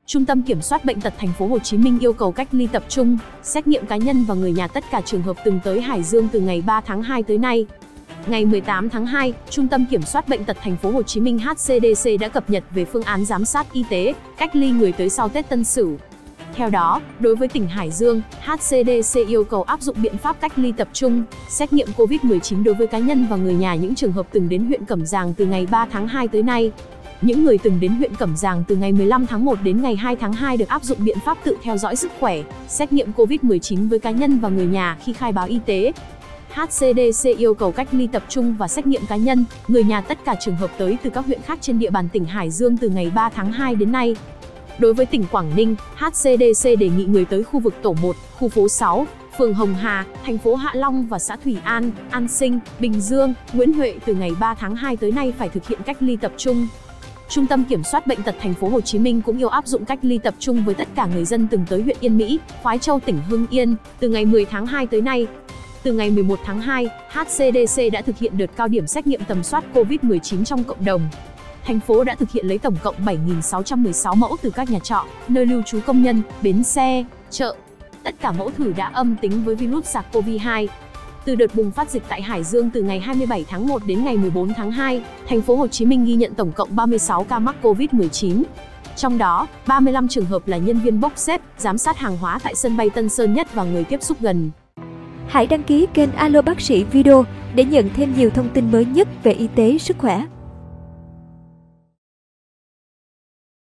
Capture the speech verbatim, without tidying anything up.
Trung tâm Kiểm soát Bệnh tật Thành phố Hồ Chí Minh yêu cầu cách ly tập trung, xét nghiệm cá nhân và người nhà tất cả trường hợp từng tới Hải Dương từ ngày ba tháng hai tới nay. Ngày mười tám tháng hai, Trung tâm Kiểm soát Bệnh tật Thành phố Hồ Chí Minh H C D C đã cập nhật về phương án giám sát y tế, cách ly người tới sau Tết Tân Sửu. Theo đó, đối với tỉnh Hải Dương, H C D C yêu cầu áp dụng biện pháp cách ly tập trung, xét nghiệm Covid mười chín đối với cá nhân và người nhà những trường hợp từng đến huyện Cẩm Giàng từ ngày ba tháng hai tới nay. Những người từng đến huyện Cẩm Giàng từ ngày mười lăm tháng một đến ngày hai tháng hai được áp dụng biện pháp tự theo dõi sức khỏe, xét nghiệm Covid mười chín với cá nhân và người nhà khi khai báo y tế. H C D C yêu cầu cách ly tập trung và xét nghiệm cá nhân, người nhà tất cả trường hợp tới từ các huyện khác trên địa bàn tỉnh Hải Dương từ ngày ba tháng hai đến nay. Đối với tỉnh Quảng Ninh, H C D C đề nghị người tới khu vực tổ một, khu phố sáu, phường Hồng Hà, thành phố Hạ Long và xã Thủy An, An Sinh, Bình Dương, Nguyễn Huệ từ ngày ba tháng hai tới nay phải thực hiện cách ly tập trung. Trung tâm Kiểm soát Bệnh tật Thành phố Hồ Chí Minh cũng yêu áp dụng cách ly tập trung với tất cả người dân từng tới huyện Yên Mỹ, Khoái Châu tỉnh Hưng Yên từ ngày mười tháng hai tới nay. Từ ngày mười một tháng hai, H C D C đã thực hiện đợt cao điểm xét nghiệm tầm soát Covid mười chín trong cộng đồng. Thành phố đã thực hiện lấy tổng cộng bảy nghìn sáu trăm mười sáu mẫu từ các nhà trọ, nơi lưu trú công nhân, bến xe, chợ. Tất cả mẫu thử đã âm tính với virus SARS-xê o vê hai. Từ đợt bùng phát dịch tại Hải Dương từ ngày hai mươi bảy tháng một đến ngày mười bốn tháng hai, Thành phố Hồ Chí Minh ghi nhận tổng cộng ba mươi sáu ca mắc Covid mười chín. Trong đó, ba mươi lăm trường hợp là nhân viên bốc xếp, giám sát hàng hóa tại sân bay Tân Sơn Nhất và người tiếp xúc gần. Hãy đăng ký kênh Alo Bác sĩ Video để nhận thêm nhiều thông tin mới nhất về y tế, sức khỏe.